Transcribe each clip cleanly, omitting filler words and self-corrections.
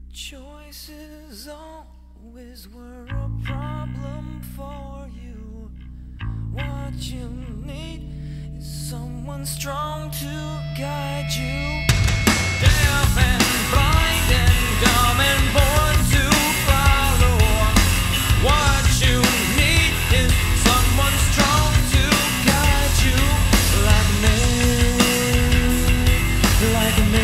Choices always were a problem for you. What you need is someone strong to guide you. Deaf and blind and dumb and born to follow. What you need is someone strong to guide you. Like me, like me.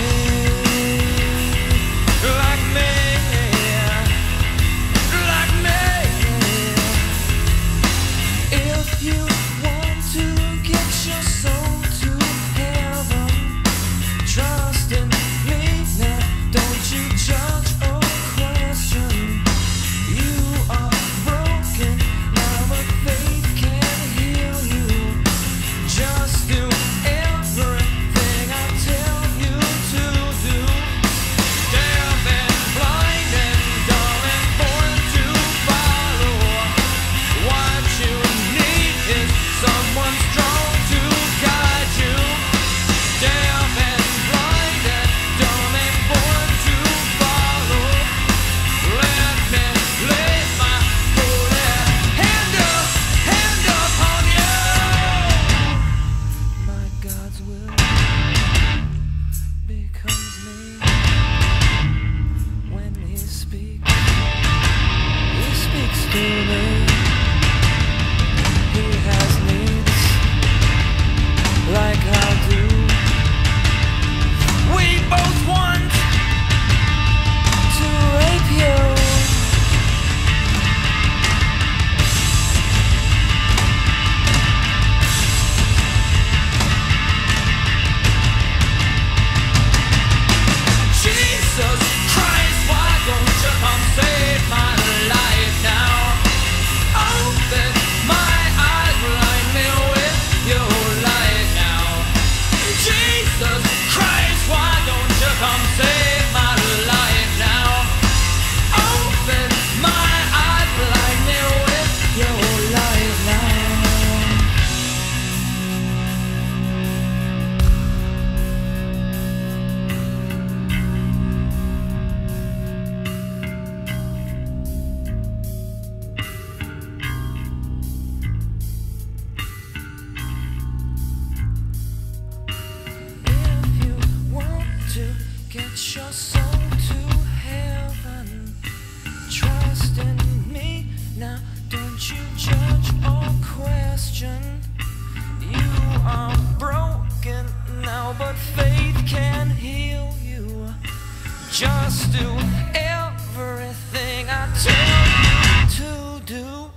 Get your soul to heaven. Trust in me now. Don't you judge or question. You are broken now, but faith can heal you. Just do everything I tell you to do.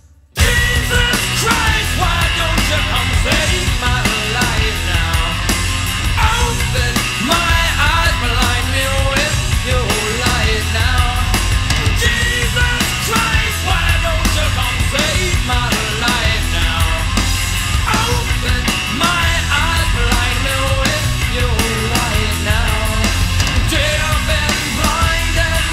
Jesus Christ, why don't you come save my life now? Open my eyes, blind me with your light now. Jesus Christ, why don't you come save my life now? Open my eyes, blind me with your light now. Deaf and blind and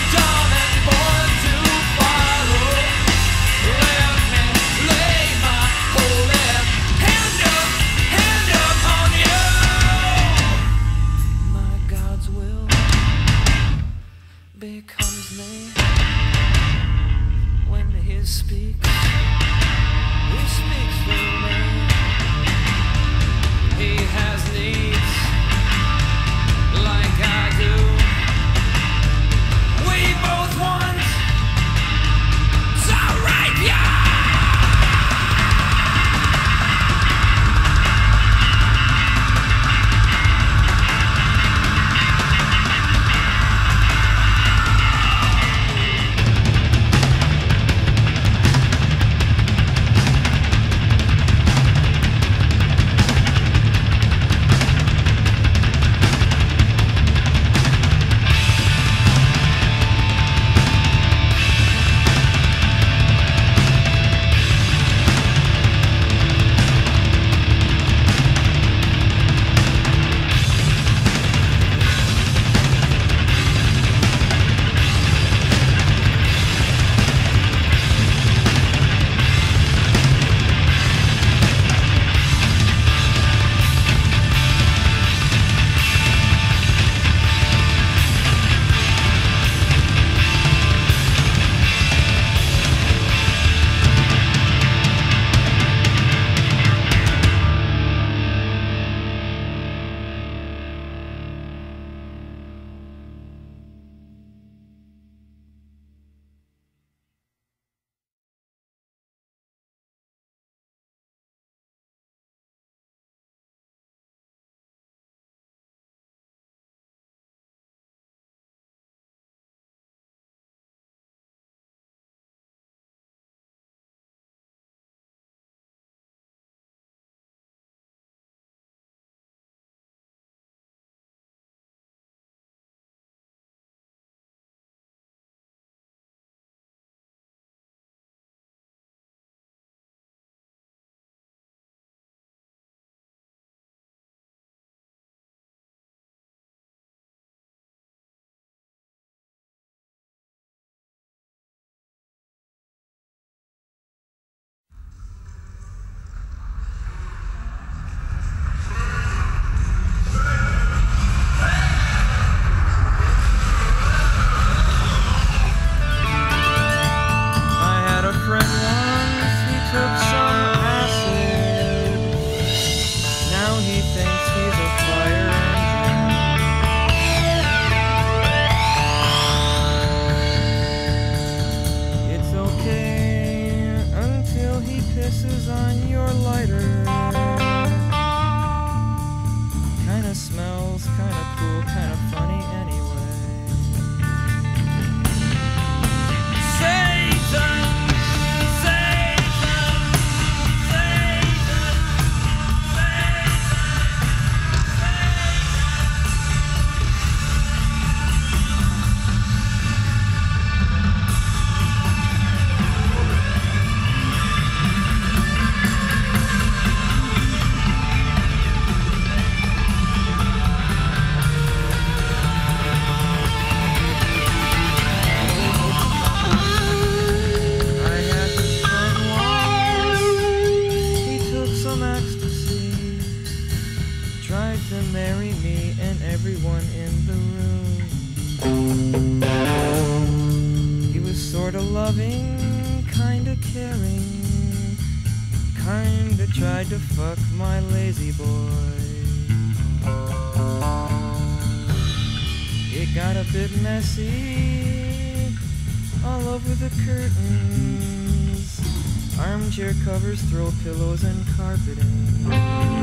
smells kinda cool, kinda funny anyway. Satan, Satan, Satan, tried to marry me and everyone in the room. He was sorta loving, kinda caring, kinda tried to fuck my lazy boy. It got a bit messy, all over the curtains, armchair covers, throw pillows and carpeting.